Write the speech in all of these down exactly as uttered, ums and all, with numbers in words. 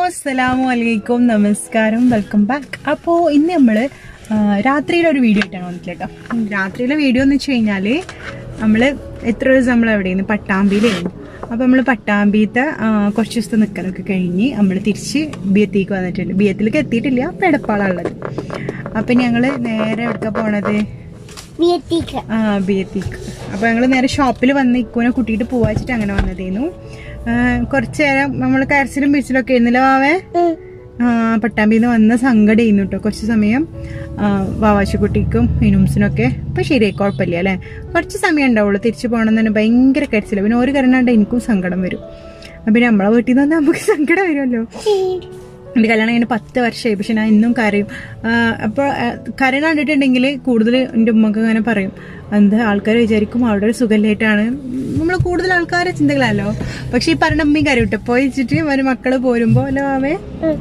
assalamu alaikum, namaskaram, welcome back. അപ്പോൾ ഇന്ന് നമ്മൾ രാത്രിയിലെ ഒരു വീഡിയോ ആയിട്ടാണ് വന്നിട്ട് കേട്ടോ. രാത്രിയിലെ വീഡിയോ എന്ന് വെച്ച് കഴിഞ്ഞാൽ നമ്മൾ എത്ര ദിവസം നമ്മൾ എവിടെയാണ് പട്ടാമ്പിയിലായിരുന്നു. അപ്പോൾ നമ്മൾ പട്ടാമ്പിയിലത്തെ കുറച്ച് ദിവസത്തെ നിൽക്കലൊക്കെ കഴിഞ്ഞ് നമ്മൾ തിരിച്ച് ബിയത്തേക്ക് വന്നിട്ടുണ്ട്. ബിയത്തിലേക്ക് എത്തിയിട്ടില്ല, അപ്പോൾ എടപ്പാളുള്ളത്. അപ്പം ഞങ്ങൾ നേരെ എവിടെ പോണത്? ആ ബിയത്തേക്ക്. അപ്പോൾ ഞങ്ങൾ നേരെ ഷോപ്പിൽ വന്ന് ഇക്കുവിനെ കൂട്ടിയിട്ട് പോവാച്ചിട്ട് അങ്ങനെ വന്നതായിരുന്നു. കുറച്ചു നേരം നമ്മൾ കരച്ചിലും പിരിച്ചിലൊക്കെ ആയിരുന്നില്ല വാവേ. പട്ടാമ്പിന്ന് വന്ന സങ്കടം ചെയ്യുന്നു കേട്ടോ. കുറച്ച് സമയം വാവാശിക്കുട്ടിക്കും ഇനുംസിനൊക്കെ ഇപ്പം ശരിയായി, കുഴപ്പമില്ല അല്ലേ. കുറച്ച് സമയം ഉണ്ടാവുള്ളൂ തിരിച്ചു പോകണം തന്നെ. ഭയങ്കര കരച്ചില്ല. പിന്നെ ഒരു കരണ്ടാണ്ട് എനിക്കും സങ്കടം വരും. പിന്നെ നമ്മളെ വീട്ടിൽ നിന്ന് വന്നാൽ നമുക്ക് സങ്കടം വരുമല്ലോ. എൻ്റെ കല്യാണം കഴിഞ്ഞ് പത്ത് വർഷമായി, പക്ഷെ ഞാൻ ഇന്നും കരയും. അപ്പോൾ കരയണ കണ്ടിട്ടുണ്ടെങ്കിൽ കൂടുതൽ എൻ്റെ ഉമ്മക്ക് അങ്ങനെ പറയും, എന്താ ആൾക്കാർ വിചാരിക്കും അവിടെ ഒരു സുഖമില്ലായിട്ടാണ്. നമ്മൾ കൂടുതൽ ആൾക്കാരെ ചിന്തകളല്ലോ. പക്ഷെ ഈ പറഞ്ഞ അമ്മയും കരയും കേട്ടോ. പോയി വെച്ചിട്ട് ഒരു മക്കള് പോരുമ്പോൾ അല്ലോ അവേ.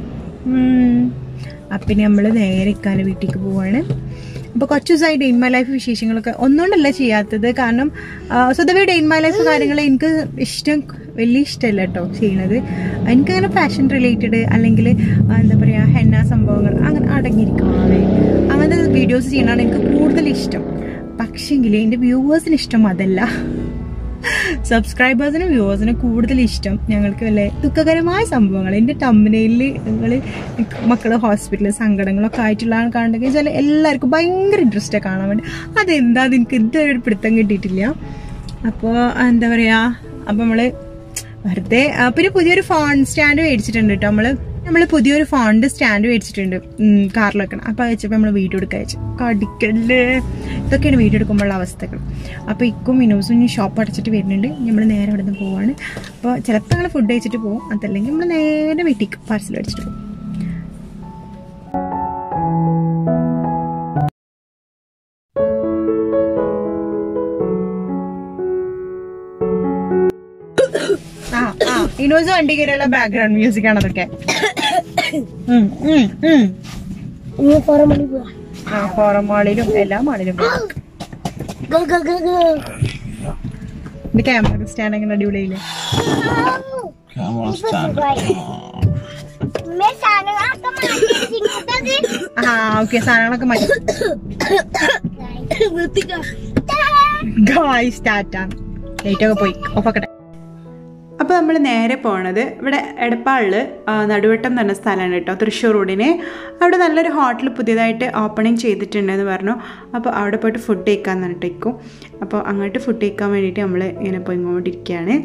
അപ്പം നമ്മൾ നേരെ ഇക്കാൻ്റെ വീട്ടിലേക്ക് പോവാണ്. അപ്പോൾ കുറച്ച് ദിവസമായി ഡേ ഇൻ മൈ ലൈഫ് വിശേഷങ്ങളൊക്കെ ഒന്നുകൊണ്ടല്ല ചെയ്യാത്തത്. കാരണം സ്വതവേ ഡേ ഇൻ മൈ ലൈഫ് കാര്യങ്ങൾ എനിക്ക് ഇഷ്ടം വലിയ ഇഷ്ടമല്ല കേട്ടോ ചെയ്യണത്. എനിക്കങ്ങനെ ഫാഷൻ റിലേറ്റഡ് അല്ലെങ്കിൽ എന്താ പറയുക ഹെന്ന സംഭവങ്ങൾ അങ്ങനെ അടങ്ങിയിരിക്കുവാണ്, അങ്ങനത്തെ വീഡിയോസ് ചെയ്യണതാണ് എനിക്ക് കൂടുതൽ ഇഷ്ടം. പക്ഷെങ്കിൽ എൻ്റെ വ്യൂവേഴ്സിന് ഇഷ്ടം അതല്ല. സബ്സ്ക്രൈബേഴ്സിനും വ്യൂവേഴ്സിനും കൂടുതൽ ഇഷ്ടം ഞങ്ങൾക്ക് വല്ല ദുഃഖകരമായ സംഭവങ്ങൾ. എൻ്റെ തമ്പനയിൽ നിങ്ങൾ മക്കള് ഹോസ്പിറ്റലിൽ സങ്കടങ്ങളൊക്കെ ആയിട്ടുള്ളതാണ് കാണുന്നത് വെച്ചാൽ എല്ലാവർക്കും ഭയങ്കര ഇൻട്രസ്റ്റാണ് കാണാൻ വേണ്ടി. അതെന്താന്ന് എനിക്ക് ഇതുവരെ ഒരു പിടുത്തം കിട്ടിയിട്ടില്ല. അപ്പോൾ എന്താ പറയുക, അപ്പം നമ്മൾ വെറുതെ പിന്നെ പുതിയൊരു ഫോൺ സ്റ്റാൻഡ് മേടിച്ചിട്ടുണ്ട് കേട്ടോ. നമ്മൾ നമ്മൾ പുതിയൊരു ഫോണിൻ്റെ സ്റ്റാൻഡ് മേടിച്ചിട്ടുണ്ട് കാറിൽ വെക്കണം. അപ്പോൾ വെച്ചപ്പോൾ നമ്മൾ വീഡിയോ എടുക്കാൻ വെച്ചു. കടിക്കല്ലേ, ഇതൊക്കെയാണ് വീഡിയോ എടുക്കുമ്പോഴുള്ള അവസ്ഥകൾ. അപ്പോൾ ഇക്കും വിനോസും ഇനി ഷോപ്പ് അടച്ചിട്ട് വരുന്നുണ്ട്. നമ്മൾ നേരെ അവിടെ നിന്ന് പോവാണ്. അപ്പോൾ ചിലപ്പോൾ ഞങ്ങൾ ഫുഡ് കഴിച്ചിട്ട് പോകും, അതല്ലെങ്കിൽ നമ്മൾ നേരെ വീട്ടിലേക്ക് പാർസൽ മേടിച്ചിട്ട് പോകും. ഇനോസ് വണ്ടി കയറിയുള്ള ബാക്ക്ഗ്രൗണ്ട് മ്യൂസിക് ആണ് അതൊക്കെ. ഫോറം മാളിലും എല്ലാ മാളിലും ക്യാമറ സ്റ്റാൻഡ് എങ്ങനെ അടിപൊളിയില്ലേ. ആ ഓക്കെ, സാധനങ്ങളൊക്കെ മാറ്റി. ലൈറ്റൊക്കെ പോയി, ഓഫാക്കട്ടെ. അപ്പോൾ നമ്മൾ നേരെ പോണത് ഇവിടെ എടപ്പാളിൽ നടുവട്ടം എന്ന് പറഞ്ഞ സ്ഥലമാണ് കേട്ടോ, തൃശ്ശൂർ റോഡിന്. അവിടെ നല്ലൊരു ഹോട്ടൽ പുതിയതായിട്ട് ഓപ്പണിങ് ചെയ്തിട്ടുണ്ടെന്ന് പറഞ്ഞു. അപ്പോൾ അവിടെ പോയിട്ട് ഫുഡ് കഴിക്കാൻ പറഞ്ഞിട്ടേക്കും. അപ്പോൾ അങ്ങോട്ട് ഫുഡ് കഴിക്കാൻ വേണ്ടിയിട്ട് നമ്മൾ ഇങ്ങനെ പോയിക്കൊണ്ടിരിക്കുകയാണ്.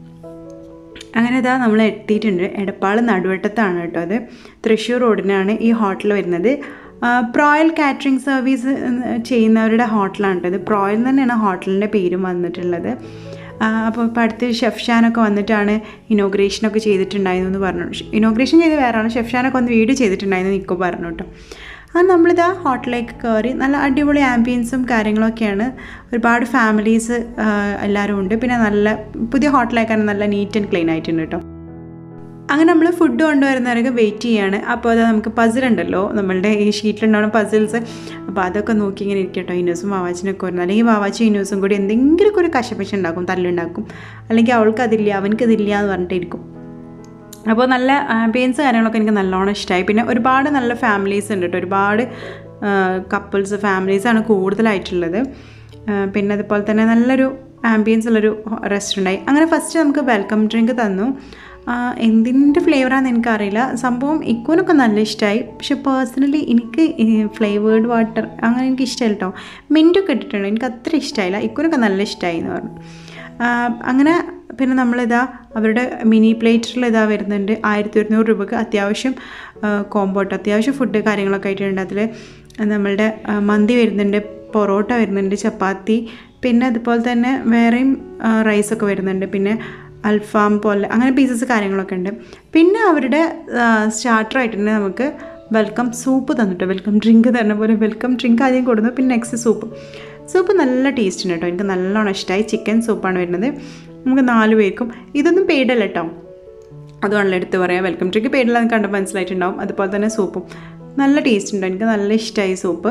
അങ്ങനെ ഇതാ നമ്മൾ എത്തിയിട്ടുണ്ട്. എടപ്പാൾ നടുവട്ടത്താണ് കേട്ടോ, അത് തൃശ്ശൂർ റോഡിനാണ് ഈ ഹോട്ടൽ വരുന്നത്. പ്രോയൽ കാറ്ററിംഗ് സർവീസ് ചെയ്യുന്നവരുടെ ഹോട്ടലാണ് കേട്ടോ ഇത്. പ്രോയൽ തന്നെയാണ് ഹോട്ടലിൻ്റെ പേരും വന്നിട്ടുള്ളത്. അപ്പോൾ ഇപ്പോൾ അടുത്ത് ഷെഫ് ഷാനൊക്കെ വന്നിട്ടാണ് ഇനോഗ്രേഷനൊക്കെ ചെയ്തിട്ടുണ്ടായിരുന്നു എന്ന് പറഞ്ഞു. ഇനോഗ്രേഷൻ ചെയ്ത് വേറെയാണ്, ഷെഫ് ഷാനൊക്കെ വന്ന് വീഡിയോ ചെയ്തിട്ടുണ്ടായിരുന്നു നിൽക്കും പറഞ്ഞു കേട്ടോ. അത് നമ്മളിതാ ഹോട്ടലിലേക്ക് കയറി. നല്ല അടിപൊളി ആംബിയൻസും കാര്യങ്ങളൊക്കെയാണ്. ഒരുപാട് ഫാമിലീസ് എല്ലാവരും ഉണ്ട്. പിന്നെ നല്ല പുതിയ ഹോട്ടലായിക്കാണ്, നല്ല നീറ്റ് ആൻഡ് ക്ലീൻ ആയിട്ടുണ്ട് കേട്ടോ. അങ്ങനെ നമ്മൾ ഫുഡ് കൊണ്ടുവരുന്നവരൊക്കെ വെയിറ്റ് ചെയ്യാണ്. അപ്പോൾ അത് നമുക്ക് പസിലുണ്ടല്ലോ നമ്മളുടെ ഈ ഷീറ്റിലുണ്ടാവുന്ന പസിൽസ്, അപ്പോൾ അതൊക്കെ നോക്കി ഇങ്ങനെ ഇരിക്കട്ടോ. ഇനോസും വാവാച്ചിനൊക്കെ വരുന്നത്. അല്ലെങ്കിൽ വാവാച്ചും ഇനോസും കൂടി എന്തെങ്കിലുമൊക്കെ ഒരു കശപശ ഉണ്ടാക്കും, തല്ലുണ്ടാക്കും. അല്ലെങ്കിൽ അവൾക്കതില്ല അവനക്കതില്ല എന്ന് പറഞ്ഞിട്ടിരിക്കും. അപ്പോൾ നല്ല ആംബിയൻസ് കാര്യങ്ങളൊക്കെ എനിക്ക് നല്ലോണം ഇഷ്ടമായി. പിന്നെ ഒരുപാട് നല്ല ഫാമിലീസ് ഉണ്ട് കേട്ടോ. ഒരുപാട് കപ്പിൾസ് ഫാമിലീസാണ് കൂടുതലായിട്ടുള്ളത്. പിന്നെ അതുപോലെ തന്നെ നല്ലൊരു ആംബിയൻസ് ഉള്ളൊരു റെസ്റ്റോറൻ്റായി. അങ്ങനെ ഫസ്റ്റ് നമുക്ക് വെൽക്കം ഡ്രിങ്ക് തന്നു. എന്തിൻ്റെ ഫ്ലേവറാണെന്ന് എനിക്കറിയില്ല. സംഭവം ഇക്കുവിനൊക്കെ നല്ല ഇഷ്ടമായി. പക്ഷെ പേഴ്സണലി എനിക്ക് ഫ്ലേവേർഡ് വാട്ടർ അങ്ങനെ എനിക്ക് ഇഷ്ടമല്ല കേട്ടോ. മിൻറ്റൊക്കെ ഇട്ടിട്ടുണ്ട്, എനിക്ക് അത്ര ഇഷ്ടമായില്ല. ഇക്കുവിനൊക്കെ നല്ല ഇഷ്ടമായി എന്ന് പറഞ്ഞു. അങ്ങനെ പിന്നെ നമ്മളിതാ അവരുടെ മിനി പ്ലേറ്റിൽ ഇതാ വരുന്നുണ്ട്. ആയിരത്തി ഒരുന്നൂറ് രൂപക്ക് അത്യാവശ്യം കോമ്പോട്ട് അത്യാവശ്യം ഫുഡ് കാര്യങ്ങളൊക്കെ ആയിട്ടുണ്ട്. അതിൽ നമ്മളുടെ മന്തി വരുന്നുണ്ട്, പൊറോട്ട വരുന്നുണ്ട്, ചപ്പാത്തി, പിന്നെ അതുപോലെ തന്നെ വേറെയും റൈസൊക്കെ വരുന്നുണ്ട്, പിന്നെ അൽഫാം പോലെ അങ്ങനെ പീസസ് കാര്യങ്ങളൊക്കെ ഉണ്ട്. പിന്നെ അവരുടെ സ്റ്റാർട്ടറായിട്ടുണ്ട് നമുക്ക് വെൽക്കം സൂപ്പ് തന്നിട്ട്, വെൽക്കം ഡ്രിങ്ക് തരുന്ന പോലെ വെൽക്കം ഡ്രിങ്ക് ആദ്യം കൊടുന്നു. പിന്നെ നെക്സ്റ്റ് സൂപ്പ്. സൂപ്പ് നല്ല ടേസ്റ്റ് ഉണ്ട് കേട്ടോ, എനിക്ക് നല്ലോണം ഇഷ്ടമായി. ചിക്കൻ സൂപ്പാണ് വരുന്നത്. നമുക്ക് നാല് പേർക്കും. ഇതൊന്നും പെയ്ഡല്ല കേട്ടോ, അതുകൊണ്ടല്ല എടുത്ത് പറയാം. വെൽക്കം ഡ്രിങ്ക് പെയ്ഡല്ല എന്ന് കണ്ടപ്പോൾ മനസ്സിലായിട്ടുണ്ടാവും. അതുപോലെ തന്നെ സൂപ്പും നല്ല ടേസ്റ്റ് ഉണ്ട്, എനിക്ക് നല്ല ഇഷ്ടമായി സൂപ്പ്.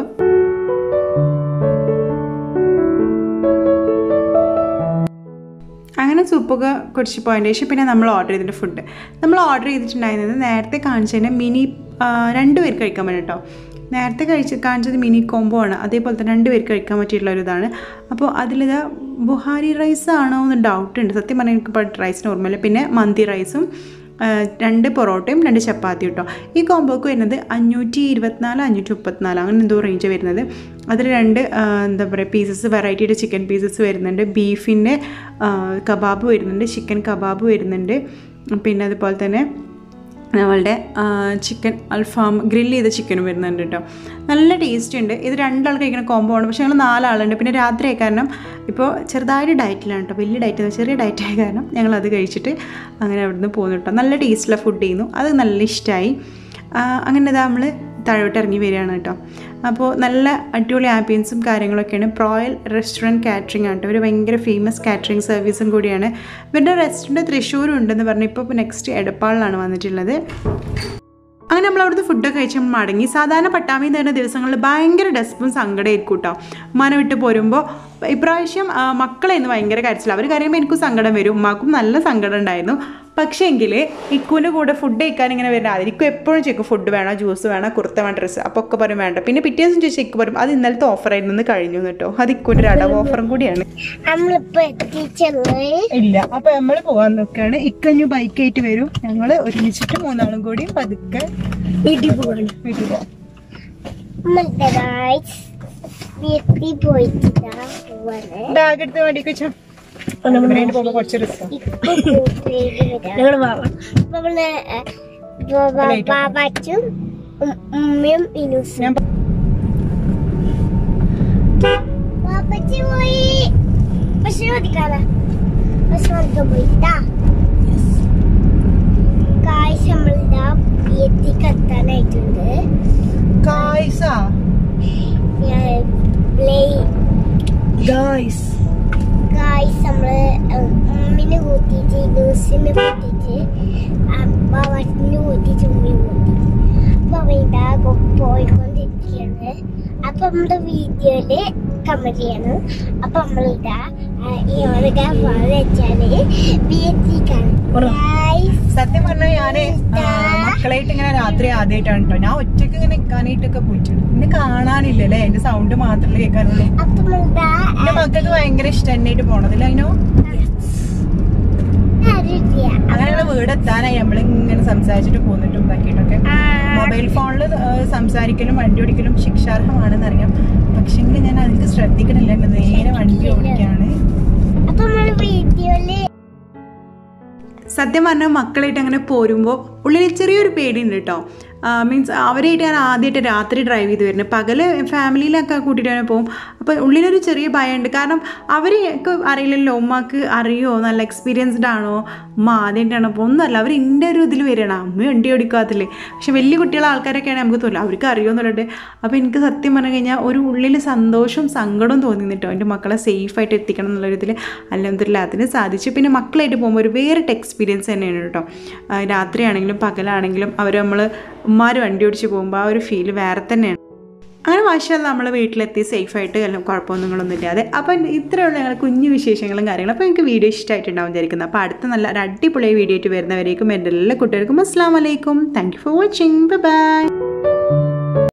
അങ്ങനെ സൂപ്പ് സൂപ്പൊക്കെ കുടിച്ച് പോയതിന് ശേഷം പിന്നെ നമ്മൾ ഓർഡർ ചെയ്തിട്ട് ഫുഡ് നമ്മൾ ഓർഡർ ചെയ്തിട്ടുണ്ടായിരുന്നത് നേരത്തെ കാണിച്ചതിന് മിനി രണ്ട് പേർക്ക് കഴിക്കാൻ പറ്റും കേട്ടോ. നേരത്തെ കഴിച്ച് കാണിച്ചത് മിനി കോംബോ ആണ്, അതേപോലെ തന്നെ രണ്ട് പേർക്ക് കഴിക്കാൻ പറ്റിയിട്ടുള്ള ഒരു ഇതാണ്. അപ്പോൾ അതിലിതാ ബുഹാരി റൈസ് ആണോ എന്ന് ഡൗട്ട് ഉണ്ട്, സത്യം പറഞ്ഞാൽ എനിക്ക് ബട്ട് റൈസിന് ഓർമ്മയില്ല. പിന്നെ മന്തി റൈസും രണ്ട് പൊറോട്ടയും രണ്ട് ചപ്പാത്തി കേട്ടോ. ഈ കോംബോക്ക് വരുന്നത് അഞ്ഞൂറ്റി ഇരുപത്തിനാല് അഞ്ഞൂറ്റി മുപ്പത്തിനാല് അങ്ങനെ എന്തോ റേഞ്ച് വരുന്നത്. അതിൽ രണ്ട് എന്താ പറയുക പീസസ് വെറൈറ്റിയുടെ ചിക്കൻ പീസസ് വരുന്നുണ്ട്, ബീഫിൻ്റെ കബാബ് വരുന്നുണ്ട്, ചിക്കൻ കബാബ് വരുന്നുണ്ട്, പിന്നെ അതുപോലെ തന്നെ നമ്മളുടെ ചിക്കൻ അൽഫാം ഗ്രില്ല് ചെയ്ത ചിക്കനും വരുന്നുണ്ട് കേട്ടോ. നല്ല ടേസ്റ്റ് ഉണ്ട്. ഇത് രണ്ടാൾ കഴിക്കുന്ന കോംബോ ആണ്. പക്ഷേ ഞങ്ങൾ നാലാളുണ്ട്. പിന്നെ രാത്രി ആയ കാരണം ഇപ്പോൾ ചെറുതായിട്ട് ഡയറ്റിലാണ് കേട്ടോ, വലിയ ഡയറ്റ് ചെറിയ ഡയറ്റ് ആയ കാരണം ഞങ്ങളത് കഴിച്ചിട്ട് അങ്ങനെ അവിടെ നിന്ന് പോകുന്നു കേട്ടോ. നല്ല ടേസ്റ്റുള്ള ഫുഡ് ചെയ്യുന്നു, അത് നല്ല ഇഷ്ടമായി. അങ്ങനെ ഇതാ നമ്മൾ താഴോട്ട് ഇറങ്ങി വരികയാണ് കേട്ടോ. അപ്പോൾ നല്ല അടിപൊളി ആംബിയൻസും കാര്യങ്ങളൊക്കെയാണ്. പ്രോയൽ റെസ്റ്റോറൻറ്റ് കാറ്ററിംഗ് ആണ് കേട്ടോ. ഒരു ഭയങ്കര ഫേമസ് കാറ്ററിംഗ് സർവീസും കൂടിയാണ്. ഇവരുടെ റെസ്റ്റോറൻറ്റ് തൃശ്ശൂരും ഉണ്ടെന്ന് പറഞ്ഞു. ഇപ്പോൾ ഇപ്പോൾ നെക്സ്റ്റ് എടപ്പാളിലാണ് വന്നിട്ടുള്ളത്. അങ്ങനെ നമ്മൾ അവിടുത്തെ ഫുഡൊക്കെ കഴിച്ച് നമ്മൾ മടങ്ങി. സാധാരണ പട്ടാമ്പി എന്ന് പറയുന്ന ദിവസങ്ങളിൽ ഭയങ്കര ഡെസ്പും സങ്കടമായിരിക്കും കേട്ടോ. ഉമ്മാനെ വിട്ട് പോരുമ്പോൾ ഇപ്രാവശ്യം മക്കളെ ഇന്ന് ഭയങ്കര കരച്ചില്ല. അവർ കരയുമ്പോൾ എനിക്കും സങ്കടം വരും, ഉമ്മാക്കും നല്ല സങ്കടം ഉണ്ടായിരുന്നു. പക്ഷേ എങ്കിൽ ഇക്കുവിൻ്റെ കൂടെ ഫുഡ് കഴിക്കാൻ ഇങ്ങനെ വരുന്നത് അതിരിക്കും എപ്പോഴും ചോദിക്കും ഫുഡ് വേണം, ജ്യൂസ് വേണം, കുർത്ത വേണം, ഡ്രസ്സ്. അപ്പോൾ ഒക്കെ പറയും വേണ്ട. പിന്നെ പിറ്റേ ദിവസം ചോദിച്ചാൽ ഇക്ക് പറയും അത് ഇന്നലത്തെ ഓഫറായിരുന്നു, നിന്ന് കഴിഞ്ഞു കേട്ടോ. അത് ഇക്കുവിൻ്റെ ഒരു അടവ് ഓഫറും കൂടിയാണ്. ഇല്ല അപ്പോൾ നമ്മൾ പോകാൻ നോക്കുകയാണ്. ഇക്കഞ്ഞു ബൈക്കായിട്ട് വരും, ഞങ്ങൾ ഒരുമിച്ചിട്ട് മൂന്നാളും കൂടി പതുക്കെ വീട്ടിൽ പോവാണ്. വീട്ടിൽ പോവാം. ബാഗ് എടുത്ത് വേണ്ടിക്ക് വെച്ചോ. കുറച്ച് റിസ്ക് ഉമ്മയും ഇനൂസും പോയി. പക്ഷെ മതിക്കാല പക്ഷെ മതിക്കാൻ പോയിട്ടാ കായ്സ് നമ്മളിതാ എത്തിക്കെത്താനായിട്ടുണ്ട്. കായ്സാ ഗായ്സ് ഗായ്സ് നമ്മള് ഉമ്മിനെ കൂട്ടിയിട്ട് ഇനൂസിനെ കൂട്ടിയിട്ട് അമ്മ കൂട്ടിയിട്ട് ഉമ്മയും കൂട്ടി. അപ്പൊ അവയിതാ പോയിക്കൊണ്ടിരിക്കുകയാണ്. അപ്പൊ നമ്മുടെ വീഡിയോയില് കമന്റ് ചെയ്യണം. അപ്പൊ നമ്മളിതാ ഇവരുടെ വെച്ചാല് സത്യം പറഞ്ഞാൽ ഞാന് മക്കളായിട്ട് ഇങ്ങനെ രാത്രി ആദ്യമായിട്ടാണ് കേട്ടോ. ഞാൻ ഒറ്റക്ക് ഇങ്ങനെ നിൽക്കാനായിട്ടൊക്കെ പോയിട്ടുണ്ട്. എന്നെ കാണാനില്ലല്ലേ, എന്റെ സൗണ്ട് മാത്രമേ കേൾക്കാനുള്ളൂ. എന്റെ മക്കൾക്ക് ഭയങ്കര ഇഷ്ടം എന്നായിട്ട് പോണതില്ല. അതിനോ അങ്ങനെയുള്ള വീടെത്താനായി നമ്മളിങ്ങനെ സംസാരിച്ചിട്ട് പോന്നിട്ടും ഉണ്ടാക്കിയിട്ടൊക്കെ. മൊബൈൽ ഫോണിൽ സംസാരിക്കലും വണ്ടി ഓടിക്കലും ശിക്ഷാർഹമാണെന്ന് അറിയാം, പക്ഷെങ്കിൽ ഞാൻ അതിലേക്ക് ശ്രദ്ധിക്കണില്ല. നേരെ വണ്ടി ഓടിക്കാണ്. സത്യം പറഞ്ഞാൽ മക്കളായിട്ട് അങ്ങനെ പോരുമ്പോൾ ഉള്ളിൽ ചെറിയൊരു പേടിയുണ്ട് കേട്ടോ. മീൻസ് അവരായിട്ട് ഞാൻ ആദ്യമായിട്ട് രാത്രി ഡ്രൈവ് ചെയ്ത് വരുന്നത്. പകല് ഫാമിലിയിലൊക്കെ കൂട്ടിയിട്ട് തന്നെ പോകും. അപ്പോൾ ഉള്ളിലൊരു ചെറിയ ഭയമുണ്ട്. കാരണം അവർക്ക് അറിയില്ലല്ലോ, ഉമ്മക്ക് അറിയോ, നല്ല എക്സ്പീരിയൻസ്ഡ് ആണോ, ഉമ്മ ആദ്യമായിട്ടാണോ അപ്പോൾ ഒന്നുമല്ല. അവർ എൻ്റെ ഒരു ഇതിൽ വരികയാണ്, അമ്മ വണ്ടി ഓടിക്കാത്തില്ലേ. പക്ഷെ വലിയ കുട്ടികളെ ആൾക്കാരൊക്കെയാണ് നമുക്ക് തോന്നില്ല അവർക്ക് അറിയുമെന്നുള്ളത്. അപ്പോൾ എനിക്ക് സത്യം പറഞ്ഞു കഴിഞ്ഞാൽ ഒരു ഉള്ളിൽ സന്തോഷവും സങ്കടവും തോന്നി കേട്ടോ. എൻ്റെ മക്കളെ സേഫായിട്ട് എത്തിക്കണം എന്നുള്ളൊരു ഇതിൽ അൽഹംദുലില്ലാഹ് അതിന് സാധിച്ചു. പിന്നെ മക്കളായിട്ട് പോകുമ്പോൾ ഒരു വേറിട്ട എക്സ്പീരിയൻസ് തന്നെയാണ് കേട്ടോ. രാത്രിയാണെങ്കിലും പകലാണെങ്കിലും അവർ നമ്മൾ ഉമ്മാർ വണ്ടി ഓടിച്ച് പോകുമ്പോൾ ആ ഒരു ഫീൽ വേറെ തന്നെയാണ്. അങ്ങനെ മാഷാഅല്ലാഹ് നമ്മൾ വീട്ടിലെത്തി സേഫായിട്ട് എല്ലാം കുഴപ്പമൊന്നുങ്ങളൊന്നും ഇല്ലാതെ. അപ്പം ഇത്രയുള്ള ഞങ്ങൾ കുഞ്ഞു വിശേഷങ്ങളും കാര്യങ്ങളും. അപ്പോൾ എനിക്ക് വീഡിയോ ഇഷ്ടമായിട്ടുണ്ടാവും വിചാരിക്കുന്നത്. അപ്പോൾ അടുത്ത നല്ല ഒരു അടിപൊളി വീഡിയോ ആയിട്ട് വരുന്നവരേക്കും എൻ്റെ എല്ലാ കുട്ടികൾക്കും അസ്സലാമു അലൈക്കും. Thank you for watching. Bye by.